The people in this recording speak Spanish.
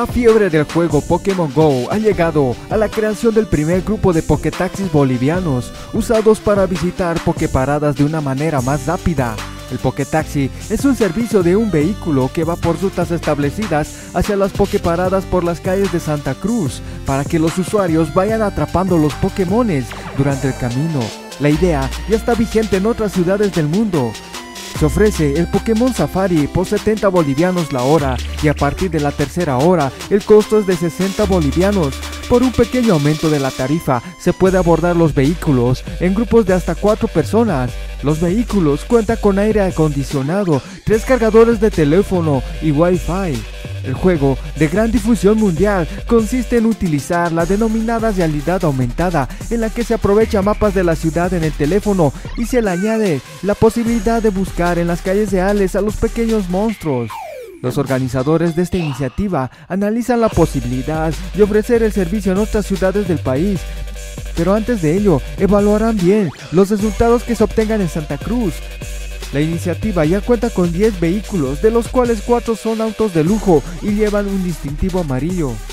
La fiebre del juego Pokémon GO ha llegado a la creación del primer grupo de Pokétaxis bolivianos, usados para visitar Poképaradas de una manera más rápida. El Pokétaxi es un servicio de un vehículo que va por rutas establecidas hacia las Poképaradas por las calles de Santa Cruz, para que los usuarios vayan atrapando los Pokémones durante el camino. La idea ya está vigente en otras ciudades del mundo. Se ofrece el Pokémon Safari por 70 bolivianos la hora y a partir de la tercera hora el costo es de 60 bolivianos. Por un pequeño aumento de la tarifa se puede abordar los vehículos en grupos de hasta 4 personas. Los vehículos cuentan con aire acondicionado, 3 cargadores de teléfono y Wi-Fi. El juego, de gran difusión mundial, consiste en utilizar la denominada realidad aumentada, en la que se aprovecha mapas de la ciudad en el teléfono y se le añade la posibilidad de buscar en las calles reales a los pequeños monstruos. Los organizadores de esta iniciativa analizan la posibilidad de ofrecer el servicio en otras ciudades del país, pero antes de ello evaluarán bien los resultados que se obtengan en Santa Cruz. La iniciativa ya cuenta con 10 vehículos, de los cuales 4 son autos de lujo y llevan un distintivo amarillo.